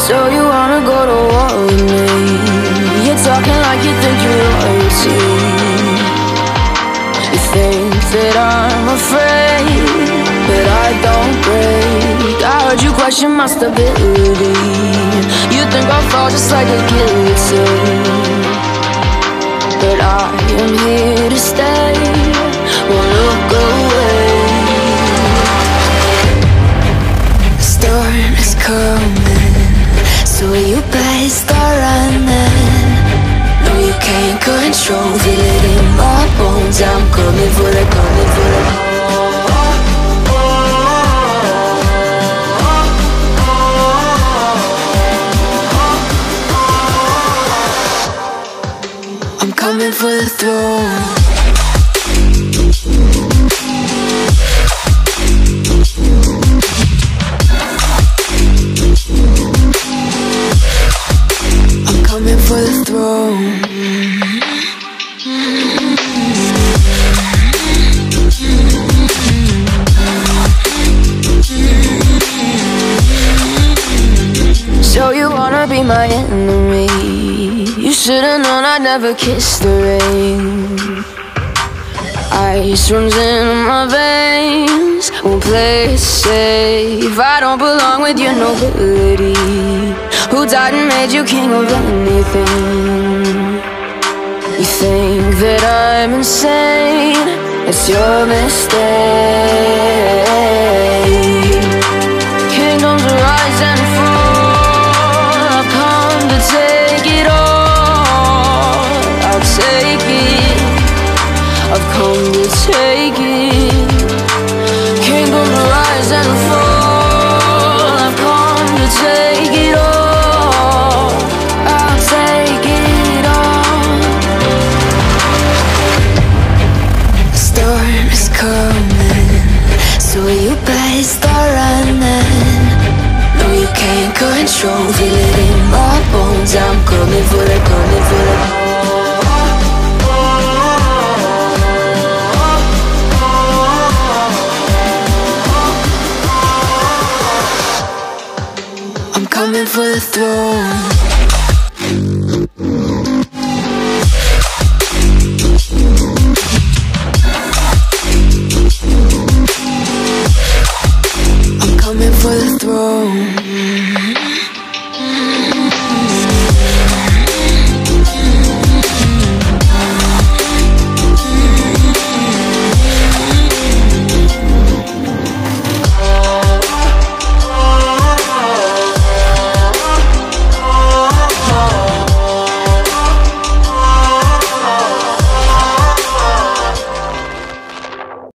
So you wanna go to war with me? You're talking like you think you're royalty. You think that I'm afraid, but I don't break. I heard you question my stability. You think I'll fall just like a guillotine, but I am here to stay. Won't look away. The storm is coming, so you better start running. No, you can't control, feel it in my bones. I'm coming for the, coming for the. I'm coming for the throne. I'm coming for the throne. So you wanna be my enemy? You should've known I'd never kiss the rain. Ice runs in my veins, won't play it safe. I don't belong with your nobility. Who died and made you king of anything? You think that I'm insane? It's your mistake. Kingdoms rise and fall, I've come to take it all. I'll take it, I've come to take it. Kingdoms rise and fall, I've come to take it all. I'll take it all. The storm is coming, so you better start running. No, you can't control, feel it in my bones. I'm coming for the, coming for the. I'm coming for the throne.